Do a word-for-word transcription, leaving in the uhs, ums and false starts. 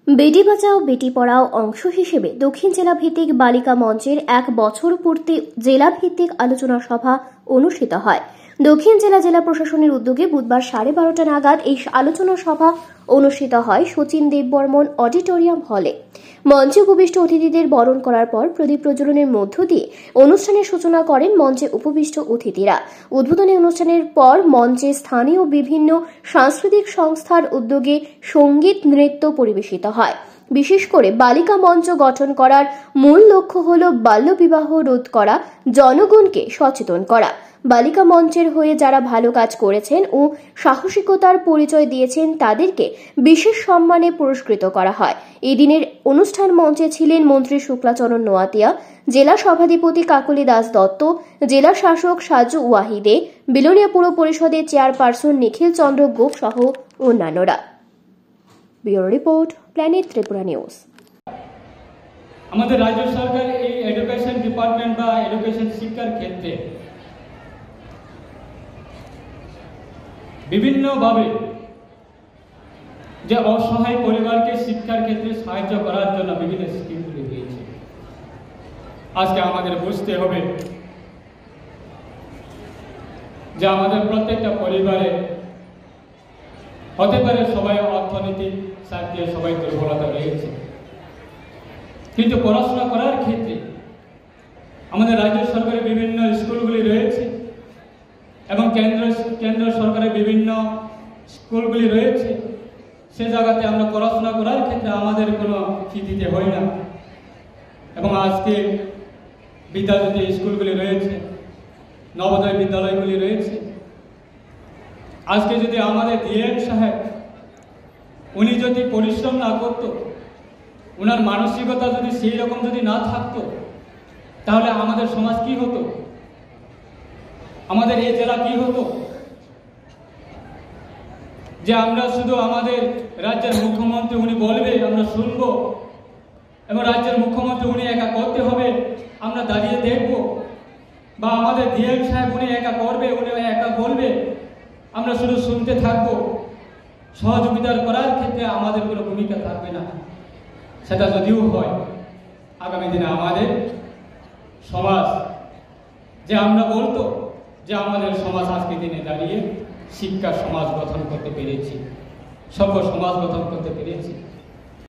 বেটি বাঁচাও বেটি পড়াও অংশ হিসেবে দক্ষিণ জেলা ভিত্তিক বালিকা মঞ্চের এক বছর পূর্তি জেলা ভিত্তিক আলোচনা সভা অনুষ্ঠিত হয়। দক্ষিণ জেলা জেলা প্রশাসনের উদ্যোগে বুধবার সাড়ে বারোটা নাগাদ এই আলোচনা সভা অনুষ্ঠিত হয় শচীন দেববর্মন অডিটোরিয়াম হলে। মঞ্চে উপবিষ্ট অতিথিদের বরণ করার পর প্রদীপ প্রজ্বলনের মধ্য দিয়ে অনুষ্ঠানের সূচনা করেন মঞ্চে উপবিষ্ট অতিথিরা। উদ্বোধনী অনুষ্ঠানের পর মঞ্চে স্থানীয় বিভিন্ন সাংস্কৃতিক সংস্থার উদ্যোগে সঙ্গীত নৃত্য পরিবেশিত হয়। বিশেষ করে বালিকা মঞ্চ গঠন করার মূল লক্ষ্য হল বাল্যবিবাহ রোধ করা, জনগণকে সচেতন করা। বালিকা মঞ্চের হয়ে যারা ভালো কাজ করেছেন ও সাহসিকতার পরিচয় দিয়েছেন তাদেরকে বিশেষ সম্মানে পুরস্কৃত করা হয়। এই দিনের অনুষ্ঠান মঞ্চে ছিলেন মন্ত্রী শুক্লাচরণ নোয়াতিয়া, জেলা সভাধিপতি কাকলি দাস দত্ত, জেলা শাসক সাজু ওয়াহিদে, বিলোনিয়া পুর পরিষদের চেয়ারপারসন নিখিল চন্দ্র গোপ সহ অন্যান্যরা। Bureau report, planet Tripura news. আমাদের রাজ্য সরকার এই এডুকেশন ডিপার্টমেন্ট বা এডুকেশন শিক্ষার ক্ষেত্রে বিভিন্নভাবে যে অসহায় পরিবারকে শিক্ষার ক্ষেত্রে সাহায্য করার জন্য বিভিন্ন স্কিমগুলি দিয়েছে। আজকে আমাদের বুঝতে হবে যে আমাদের প্রত্যেকটা পরিবারে হতে পারে সবাই অর্থনৈতিক সাথ দিয়ে সবাই দুর্বলতা রয়েছে, কিন্তু পড়াশোনা করার ক্ষেত্রে আমাদের রাজ্য সরকারের বিভিন্ন স্কুলগুলি রয়েছে এবং কেন্দ্র কেন্দ্র সরকারের বিভিন্ন স্কুলগুলি রয়েছে। সে জায়গাতে আমরা পড়াশোনা করার ক্ষেত্রে আমাদের কোনো ফি দিতে হয় না। এবং আজকে বিদ্যাজ্যোতি স্কুলগুলি রয়েছে, নবোদয় বিদ্যালয়গুলি রয়েছে। আজকে যদি আমাদের ডিএম সাহেব উনি যদি পরিশ্রম না করতো, ওনার মানসিকতা যদি সেই রকম যদি না থাকতো, তাহলে আমাদের সমাজ কি হতো, আমাদের এই জেলা কি হতো? যে আমরা শুধু আমাদের রাজ্যের মুখ্যমন্ত্রী উনি বলবে আমরা শুনবো এবং রাজ্যের মুখ্যমন্ত্রী উনি একা করতে হবে আমরা দাঁড়িয়ে দেখব, বা আমাদের ডিএম সাহেব উনি একা করবে উনি একা বলবে আমরা শুধু শুনতে থাকবো, সহযোগিতা করার ক্ষেত্রে আমাদের কোনো ভূমিকা থাকবে না। সেটা যদিও হয়, আগামী দিনে আমাদের সমাজ যে আমরা বলতো যে আমাদের সমাজ আজকে দিনে দাঁড়িয়ে শিক্ষা সমাজ গঠন করতে পেরেছি, সভ্য সমাজ গঠন করতে পেরেছি।